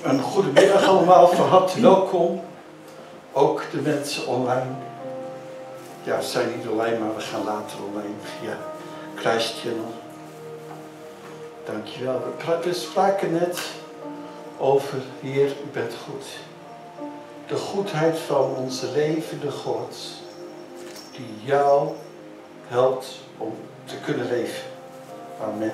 Een goedemiddag allemaal, van harte welkom. Ook de mensen online. Ja, we zijn niet online, maar we gaan later online via Christ Channel. Dankjewel. We spraken net over, Heer, u bent goed. De goedheid van onze levende God, die jou helpt om te kunnen leven. Amen.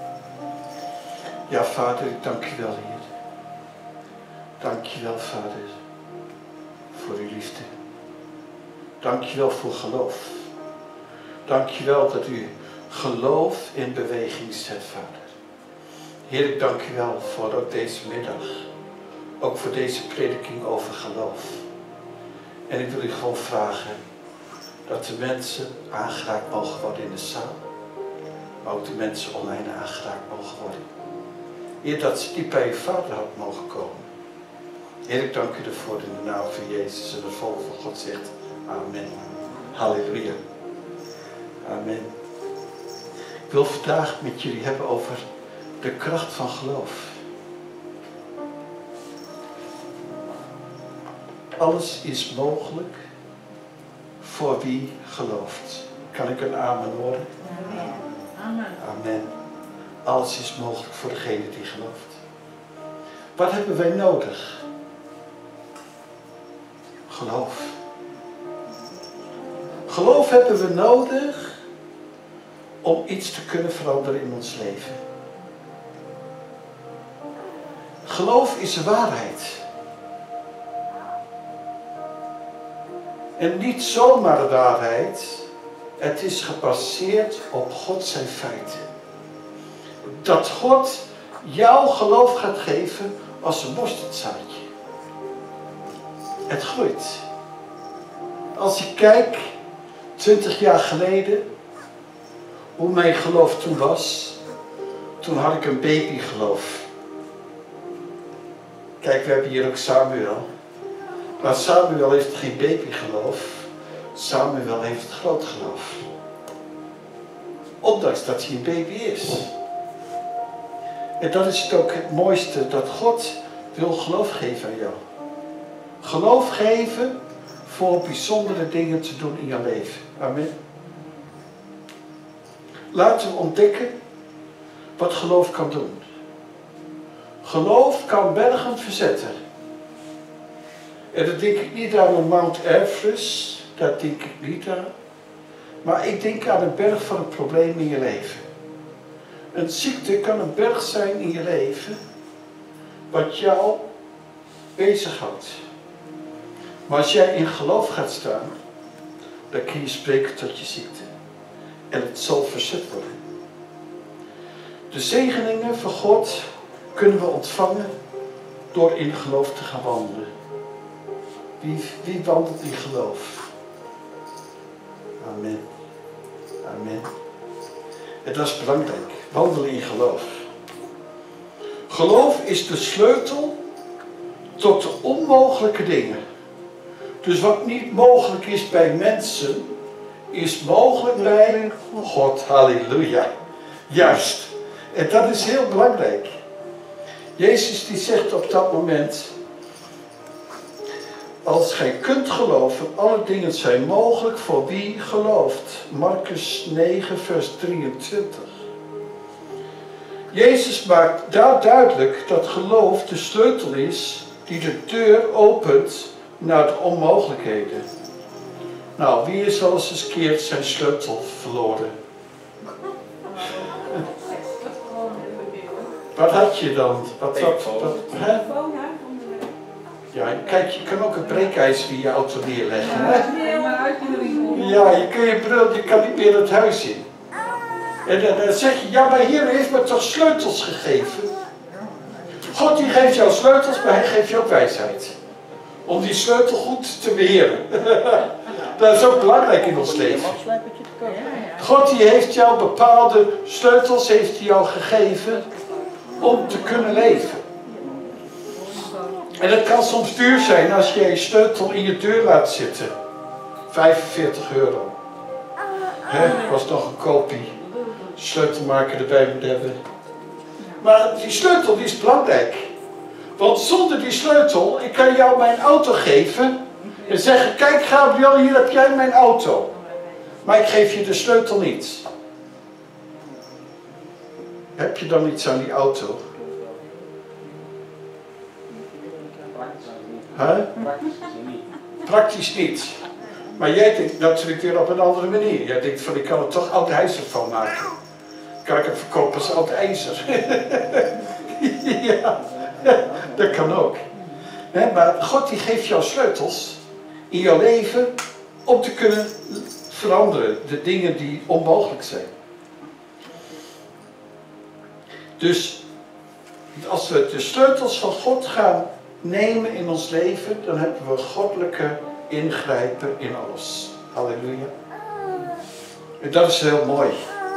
Ja, Vader, ik dank je wel, Heer. Dank je wel, Vader, voor uw liefde. Dank je wel voor geloof. Dank je wel dat u geloof in beweging zet, Vader. Heer, ik dank u wel voor ook deze middag. Ook voor deze prediking over geloof. En ik wil u gewoon vragen dat de mensen aangeraakt mogen worden in de zaal. Maar ook de mensen online aangeraakt mogen worden. Heer, dat ze diep bij uw Vader had mogen komen. Heer, ik dank u ervoor in de naam van Jezus en het volk van God zegt amen. Halleluja. Amen. Ik wil vandaag met jullie hebben over de kracht van geloof. Alles is mogelijk voor wie gelooft. Kan ik een amen horen? Amen. Amen. Amen. Alles is mogelijk voor degene die gelooft. Wat hebben wij nodig? Geloof. Geloof hebben we nodig om iets te kunnen veranderen in ons leven. Geloof is waarheid. En niet zomaar waarheid. Het is gebaseerd op God zijn feiten. Dat God jouw geloof gaat geven als een mosterdzaadje. Het groeit. Als ik kijk, 20 jaar geleden, hoe mijn geloof toen was, toen had ik een babygeloof. Kijk, we hebben hier ook Samuel. Maar Samuel heeft geen babygeloof. Samuel heeft het groot geloof. Ondanks dat hij een baby is. En dat is het ook het mooiste, dat God wil geloof geven aan jou. Geloof geven voor bijzondere dingen te doen in jouw leven. Amen. Laten we ontdekken wat geloof kan doen. Geloof kan bergen verzetten. En dat denk ik niet aan een Mount Everest. Dat denk ik niet aan. Maar ik denk aan een berg van een probleem in je leven. Een ziekte kan een berg zijn in je leven. Wat jou bezighoudt. Maar als jij in geloof gaat staan. Dan kun je spreken tot je ziekte. En het zal verzet worden. De zegeningen van God kunnen we ontvangen door in geloof te gaan wandelen. Wie wandelt in geloof? Amen. Amen. En dat is belangrijk. Wandelen in geloof. Geloof is de sleutel tot de onmogelijke dingen. Dus wat niet mogelijk is bij mensen, is mogelijk bij God. Halleluja. Juist. En dat is heel belangrijk. Jezus die zegt op dat moment, als gij kunt geloven, alle dingen zijn mogelijk voor wie gelooft. Marcus 9 vers 23. Jezus maakt daar duidelijk dat geloof de sleutel is die de deur opent naar de onmogelijkheden. Nou, wie is al eens een keer zijn sleutel verloren? Wat had je dan? Hè? Ja, kijk, je kan ook een breekijzer in je auto neerleggen. Hè? Ja, je kan niet meer het huis in. En dan zeg je, ja, maar Heer heeft me toch sleutels gegeven? God die geeft jou sleutels, maar hij geeft je ook wijsheid. Om die sleutel goed te beheren. Dat is ook belangrijk in ons leven. God die heeft jou bepaalde sleutels heeft hij jou gegeven om te kunnen leven. En het kan soms duur zijn als je je sleutel in je deur laat zitten. 45 euro. Was nog een kopie. Sleutelmaker erbij moet hebben. Maar die sleutel die is belangrijk. Want zonder die sleutel, ik kan jou mijn auto geven en zeggen, kijk Gabriel, hier heb jij mijn auto. Maar ik geef je de sleutel niet. Heb je dan iets aan die auto? Huh? Praktisch niet. Maar jij denkt natuurlijk weer op een andere manier. Jij denkt van, ik kan er toch oud ijzer van maken. Kan ik het verkopen als oud ijzer? Ja, dat kan ook. Maar God die geeft jou sleutels in jouw leven om te kunnen veranderen. De dingen die onmogelijk zijn. Dus als we de sleutels van God gaan nemen in ons leven, dan hebben we goddelijke ingrijpen in alles. Halleluja. En dat is heel mooi.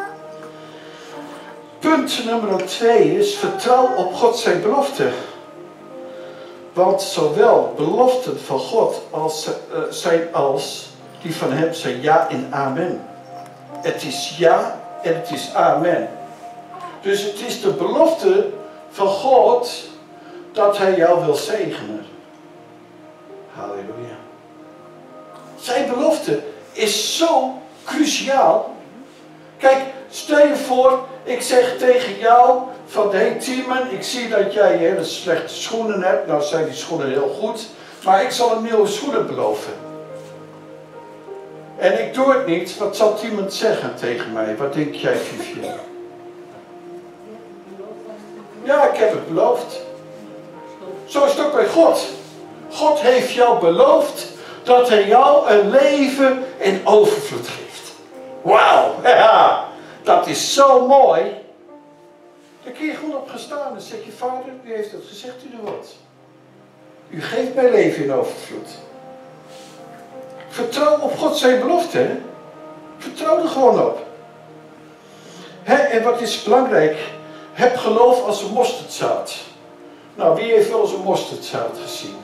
Punt nummer 2 is, vertrouw op God zijn belofte. Want zowel beloften van God als die van hem zijn ja en amen. Het is ja en het is amen. Dus het is de belofte van God dat hij jou wil zegenen. Halleluja. Zijn belofte is zo cruciaal. Kijk, stel je voor, ik zeg tegen jou van, hey Timon, ik zie dat jij hele slechte schoenen hebt. Nou zijn die schoenen heel goed, maar ik zal hem nieuwe schoenen beloven. En ik doe het niet, wat zal Timon zeggen tegen mij? Wat denk jij, Vivian? Ja, ik heb het beloofd. Zo is het ook bij God. God heeft jou beloofd dat hij jou een leven in overvloed geeft. Wauw, ja, dat is zo mooi. Dan kun je gewoon op gaan staan en zeg je, Vader, u heeft het gezegd, u doet wat. U geeft mij leven in overvloed. Vertrouw op God zijn belofte. Hè? Vertrouw er gewoon op. En wat is belangrijk? Heb geloof als een mosterdzaad. Nou, wie heeft wel eens een mosterdzaad gezien?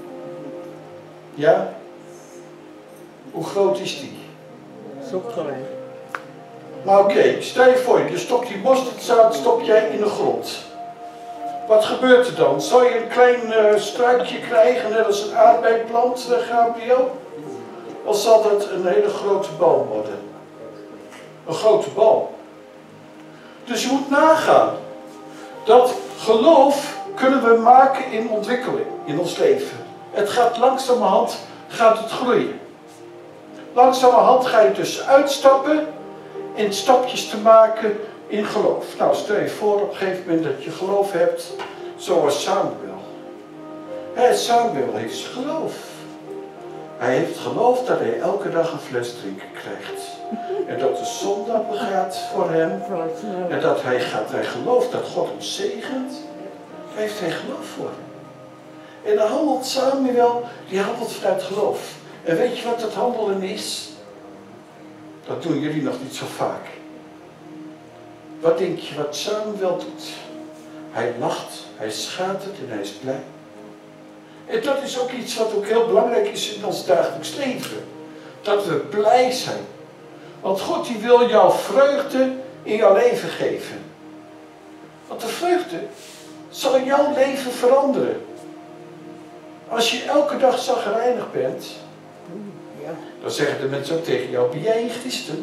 Ja? Hoe groot is die? Zo klein. Maar oké, stel je voor, je stopt die mosterdzaad jij in de grond. Wat gebeurt er dan? Zal je een klein struikje krijgen, net als een aardbeiplant, Gabriel? Of zal dat een hele grote boom worden? Een grote boom. Dus je moet nagaan. Dat geloof kunnen we maken in ontwikkeling, in ons leven. Het gaat langzamerhand groeien. Langzamerhand ga je dus uitstappen in stapjes te maken in geloof. Nou, stel je voor op een gegeven moment dat je geloof hebt, zoals Samuel. Samuel heeft geloof. Hij heeft geloof dat hij elke dag een fles drinken krijgt. En dat de zon dan begaat voor hem. En dat hij gelooft dat God hem zegent. Daar heeft hij geloof voor. En dan handelt Samuel, die handelt vanuit geloof. En weet je wat dat handelen is? Dat doen jullie nog niet zo vaak. Wat denk je wat Samuel doet? Hij lacht, hij schatert en hij is blij. En dat is ook iets wat ook heel belangrijk is in ons dagelijks leven. Dat we blij zijn. Want God die wil jou vreugde in jouw leven geven. Want de vreugde zal jouw leven veranderen. Als je elke dag chagrijnig bent, dan zeggen de mensen ook tegen jou, ben jij een christen?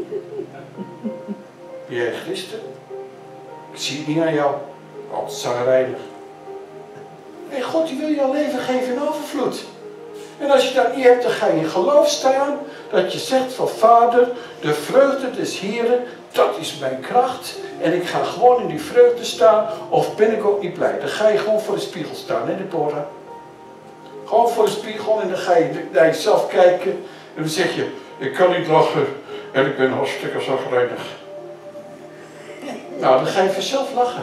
Ben jij een christen? Ik zie het niet aan jou. Altijd chagrijnig. Nee, God die wil jouw leven geven in overvloed. En als je dat niet hebt, dan ga je in geloof staan. Dat je zegt van Vader, de vreugde des Heren, dat is mijn kracht. En ik ga gewoon in die vreugde staan. Of ben ik ook niet blij. Dan ga je gewoon voor de spiegel staan, hè Deborah? Gewoon voor de spiegel en dan ga je naar jezelf kijken. En dan zeg je, ik kan niet lachen. En ik ben hartstikke chagrijnig. Nou, dan ga je vanzelf lachen.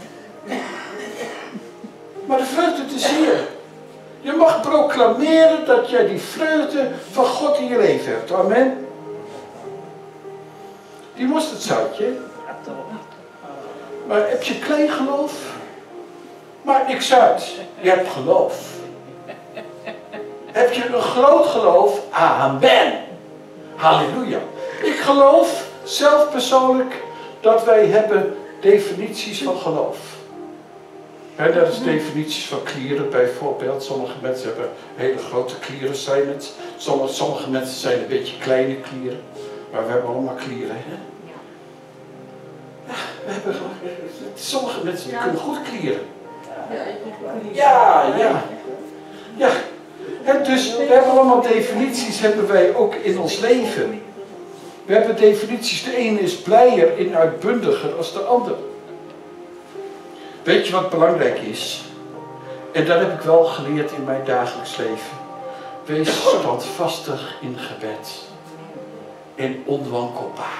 Maar de vreugde is hier. Je mag proclameren dat jij die vreugde van God in je leven hebt. Amen. Die mosterdzaadje. Maar heb je klein geloof? Maakt niks uit. Je hebt geloof. Heb je een groot geloof? Amen. Halleluja. Ik geloof zelf persoonlijk dat wij hebben definities van geloof. Dat is definities van klieren bijvoorbeeld. Sommige mensen hebben hele grote klieren, zijn het. Sommige mensen zijn een beetje kleine klieren. Maar we hebben allemaal klieren. Hè? Sommige mensen kunnen goed klieren. Ja. En dus we hebben allemaal definities, hebben wij ook in ons leven. We hebben definities. De ene is blijer en uitbundiger als de ander. Weet je wat belangrijk is? En dat heb ik wel geleerd in mijn dagelijks leven. Wees standvastig in gebed. En onwankelbaar.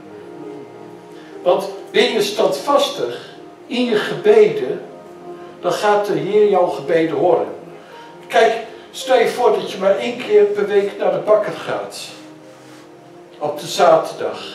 Want ben je standvastig in je gebeden, dan gaat de Heer jouw gebeden horen. Kijk, stel je voor dat je maar 1 keer per week naar de bakker gaat. Op de zaterdag.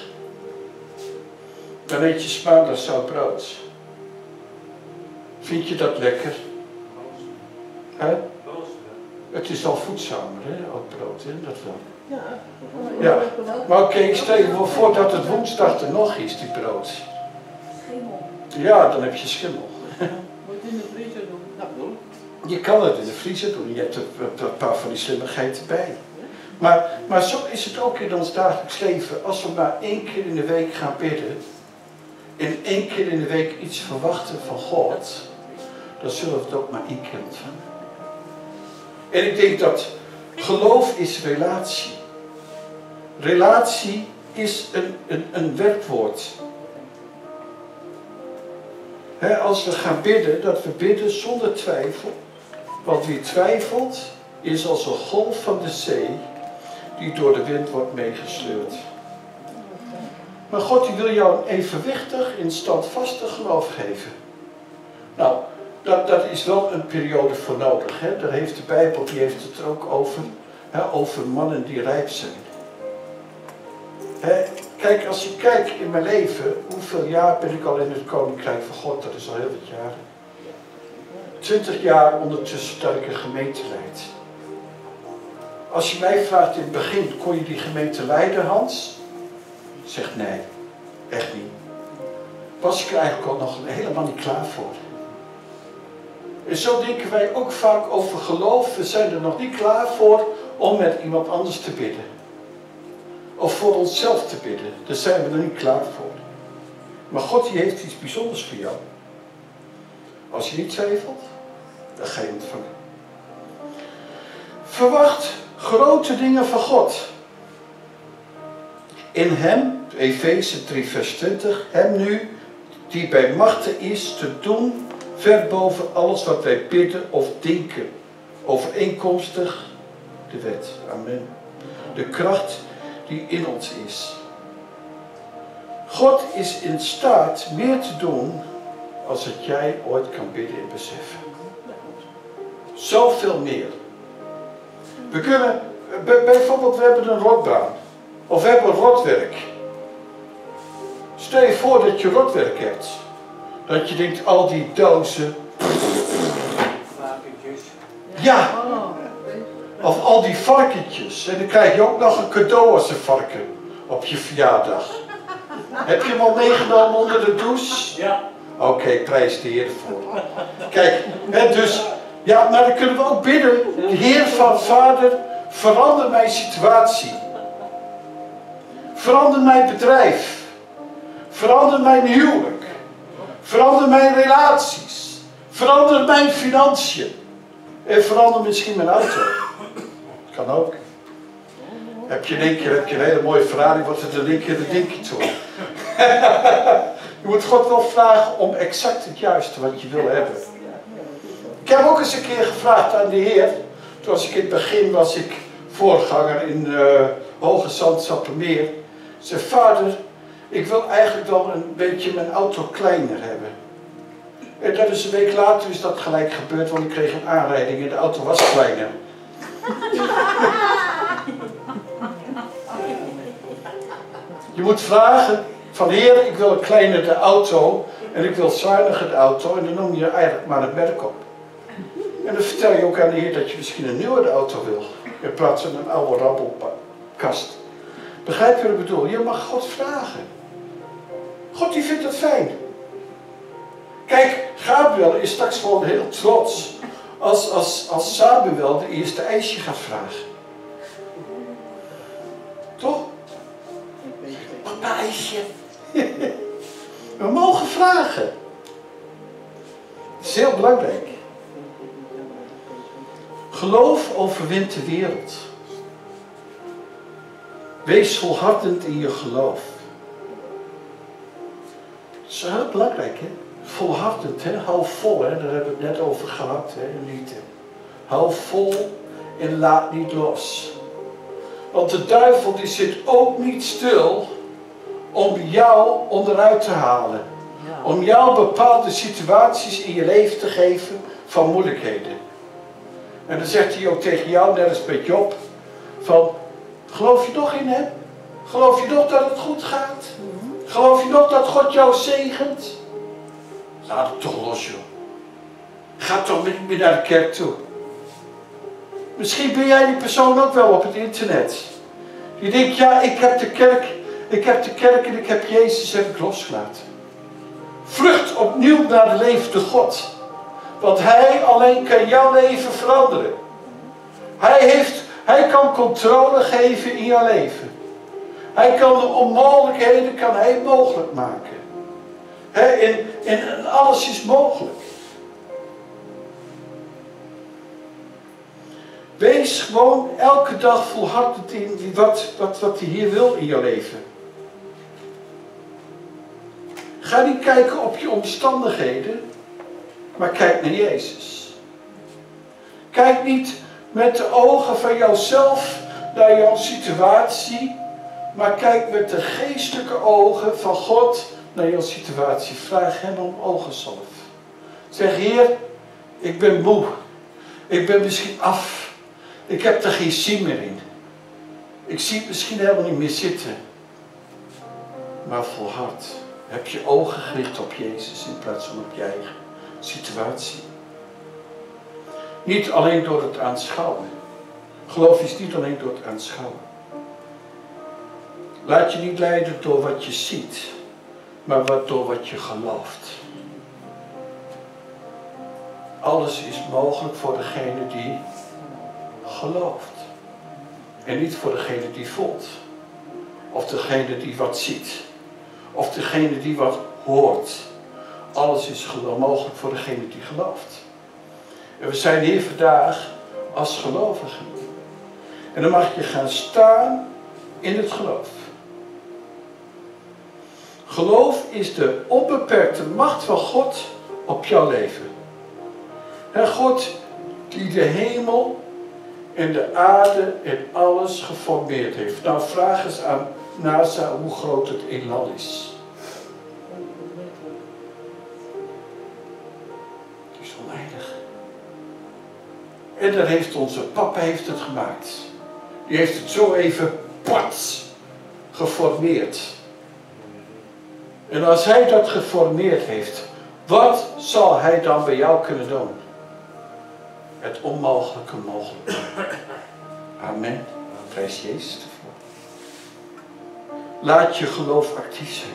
Dan eet je maandag zout brood. Vind je dat lekker? Hè? Het is al voedzamer, hè, oud brood, hè? Dat wel. Ja, maar oké, stel je voor dat het woensdag er nog is, die brood. Schimmel. Ja, dan heb je schimmel. Moet je in de vriezer doen? Nou, doen. Je kan het in de vriezer doen, je hebt er een paar van die slimmigheden bij. Maar zo is het ook in ons dagelijks leven. Als we maar 1 keer in de week gaan bidden, en 1 keer in de week iets verwachten van God, dan zullen we het ook maar 1 keer ontvangen. En ik denk dat geloof is relatie. Relatie is een werkwoord. Als we gaan bidden, dat we bidden zonder twijfel. Want wie twijfelt, is als een golf van de zee die door de wind wordt meegesleurd. Maar God die wil jou een evenwichtig en standvastig geloof geven. Nou, dat is wel een periode voor nodig. Hè? Daar heeft de Bijbel, die heeft het er ook over. Over mannen die rijp zijn. Kijk, als je kijkt in mijn leven, hoeveel jaar ben ik al in het Koninkrijk van God? Dat is al heel wat jaren. 20 jaar ondertussen dat ik een gemeente leid. Als je mij vraagt in het begin, kon je die gemeente leiden, Hans? Ik zeg nee, echt niet. Was ik er eigenlijk al nog helemaal niet klaar voor. En zo denken wij ook vaak over geloof. We zijn er nog niet klaar voor om met iemand anders te bidden. Of voor onszelf te bidden. Daar zijn we er niet klaar voor. Maar God die heeft iets bijzonders voor jou. Als je niet twijfelt, dan ga je ontvangen. Verwacht grote dingen van God. In hem, Efeze 3 vers 20, hem nu die bij machten is te doen ver boven alles wat wij bidden of denken, overeenkomstig de wet. Amen. De kracht die in ons is. God is in staat meer te doen als het jij ooit kan bidden en beseffen. Zoveel meer. We kunnen, bijvoorbeeld we hebben een rotbaan. Of we hebben rotwerk. Stel je voor dat je rotwerk hebt. Dat je denkt, al die dozen. Varkentjes. Ja. Of al die varkentjes. En dan krijg je ook nog een cadeau als een varken. Op je verjaardag. Heb je hem al meegenomen onder de douche? Ja. Oké, prijs de Heer voor. Kijk, dus, ja, maar dan kunnen we ook bidden. De Heer van Vader, verander mijn situatie. Verander mijn bedrijf. Verander mijn huwelijk. Verander mijn relaties. Verander mijn financiën. En verander misschien mijn auto. Kan ook. Heb je in één keer een hele mooie Ferrari, wordt het in één keer een dinkie toe. Je moet God wel vragen om exact het juiste wat je wil hebben. Ik heb ook eens een keer gevraagd aan de Heer. Toen was ik in het begin, was ik voorganger in Hoge Zand, Sappemeer. Ik zei, Vader, ik wil eigenlijk wel een beetje mijn auto kleiner hebben. En dat is een week later is dat gelijk gebeurd, want ik kreeg een aanrijding en de auto was kleiner. Je moet vragen van Heer, ik wil een kleinere auto en ik wil zuiniger de auto en dan noem je eigenlijk maar het merk op. En dan vertel je ook aan de Heer dat je misschien een nieuwere auto wil in plaats van een oude rabbelkast. Begrijp je wat ik bedoel? Je mag God vragen. God die vindt het fijn. Kijk, Gabriel is straks gewoon heel trots als Samuel de eerste ijsje gaat vragen. Toch? Papa, ijsje. We mogen vragen. Dat is heel belangrijk. Geloof overwint de wereld. Wees volhardend in je geloof. Dat is heel belangrijk, hè? Volhardend, hè? Hou vol, hè? Daar hebben we het net over gehad, hè? Niet, hè? Hou vol en laat niet los. Want de duivel die zit ook niet stil om jou onderuit te halen. Ja. Om jou bepaalde situaties in je leven te geven van moeilijkheden. En dan zegt hij ook tegen jou, net als bij Job, van, geloof je nog in hem? Geloof je nog dat het goed gaat? Geloof je nog dat God jou zegent? Laat het toch los, joh. Ga toch niet meer naar de kerk toe. Misschien ben jij die persoon ook wel op het internet. Die denkt, ja, ik heb de kerk en ik heb Jezus heb ik losgelaten. Vlucht opnieuw naar de levende God. Want Hij alleen kan jouw leven veranderen. Hij kan controle geven in jouw leven. Hij kan de onmogelijkheden mogelijk maken. En alles is mogelijk. Wees gewoon elke dag volhardend in wat hij hier wil in je leven. Ga niet kijken op je omstandigheden, maar kijk naar Jezus. Kijk niet met de ogen van jouzelf naar jouw situatie, maar kijk met de geestelijke ogen van God naar jouw situatie. Vraag hem om ogenzalf. Zeg, Heer, ik ben moe. Ik ben misschien af. Ik heb er geen zin meer in. Ik zie het misschien helemaal niet meer zitten. Maar volhard. Heb je ogen gericht op Jezus in plaats van op je eigen situatie. Niet alleen door het aanschouwen. Geloof is niet alleen door het aanschouwen. Laat je niet leiden door wat je ziet, maar door wat je gelooft. Alles is mogelijk voor degene die gelooft. En niet voor degene die voelt. Of degene die wat ziet. Of degene die wat hoort. Alles is mogelijk voor degene die gelooft. En we zijn hier vandaag als gelovigen. En dan mag je gaan staan in het geloof. Geloof is de onbeperkte macht van God op jouw leven. En God die de hemel en de aarde en alles geformeerd heeft. Nou, vraag eens aan NASA hoe groot het inland is. Het is oneindig. En daar heeft onze papa het gemaakt. Die heeft het zo even pats geformeerd. En als hij dat geformeerd heeft, wat zal hij dan bij jou kunnen doen? Het onmogelijke mogelijk. Amen. Prijs Jezus ervoor. Laat je geloof actief zijn.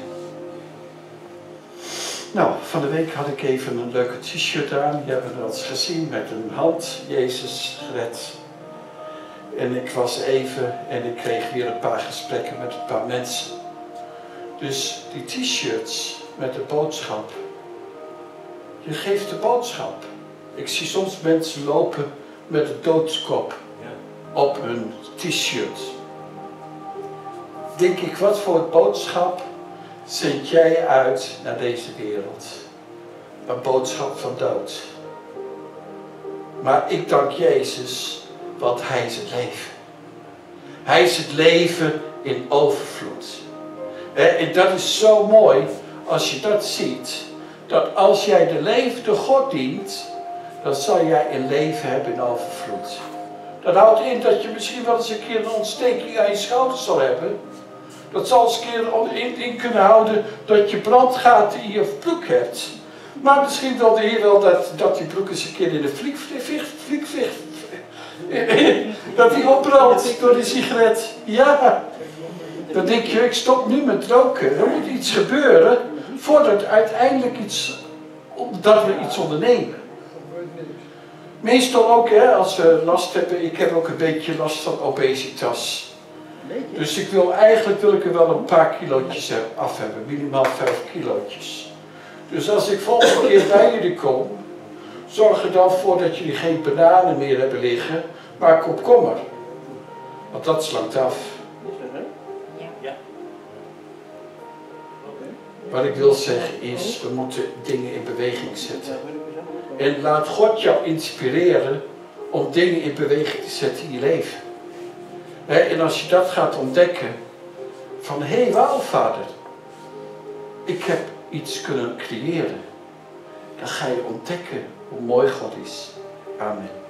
Nou, van de week had ik even een leuke t-shirt aan. Die hebben we al eens gezien met een hand. Jezus gered. En ik was even en ik kreeg weer een paar gesprekken met een paar mensen. Dus die t-shirts met de boodschap. Je geeft de boodschap. Ik zie soms mensen lopen met een doodskop op hun t-shirt. Denk ik, wat voor boodschap zend jij uit naar deze wereld? Een boodschap van dood. Maar ik dank Jezus, want Hij is het leven. Hij is het leven in overvloed. En dat is zo mooi als je dat ziet. Dat als jij de levende God dient, dan zal jij een leven hebben in overvloed. Dat houdt in dat je misschien wel eens een keer een ontsteking aan je schouder zal hebben. Dat zal eens een keer in kunnen houden dat je brandgaten in je broek hebt. Maar misschien wil de Heer wel dat die broek eens een keer in de flikvecht. Dat die opbrandt door die sigaret. Ja. Dan denk je, ik stop nu met roken. Er moet iets gebeuren voordat uiteindelijk iets omdat we iets ondernemen. Meestal ook, hè, als we last hebben, ik heb ook een beetje last van obesitas. Dus ik wil er wel een paar kilootjes af hebben, minimaal 5 kilootjes. Dus als ik volgende keer bij jullie kom, zorg er dan voor dat jullie geen bananen meer hebben liggen, maar komkommer. Want dat slankt af. Ja. Wat ik wil zeggen is, we moeten dingen in beweging zetten. En laat God jou inspireren om dingen in beweging te zetten in je leven. En als je dat gaat ontdekken, van hé, wauw vader, ik heb iets kunnen creëren. Dan ga je ontdekken hoe mooi God is. Amen.